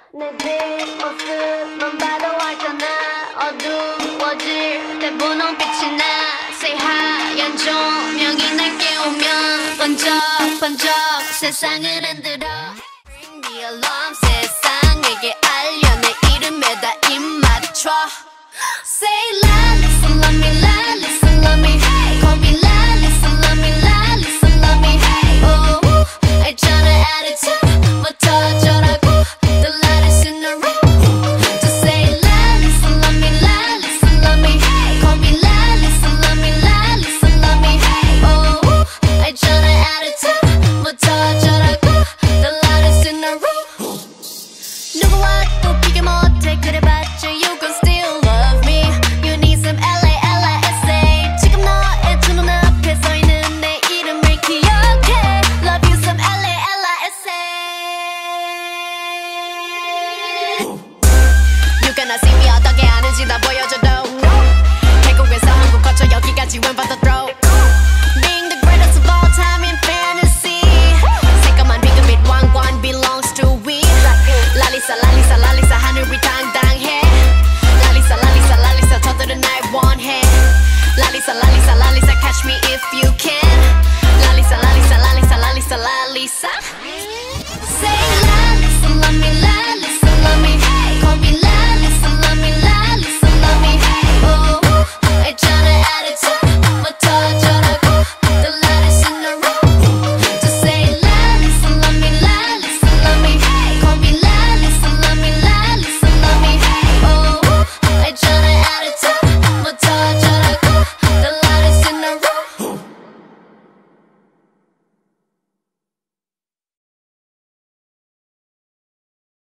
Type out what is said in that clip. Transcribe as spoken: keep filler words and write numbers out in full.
내 뒷모습만 봐도 알잖아. 어두워질 때 분홍빛이 나. 새하얀 조명이 날 깨우면 번쩍번쩍 세상을 흔들어. Ring the alarm. 세상에게 알려 내 이름에다 입 맞춰. Say la, listen, love me, la, listen, love me. Call me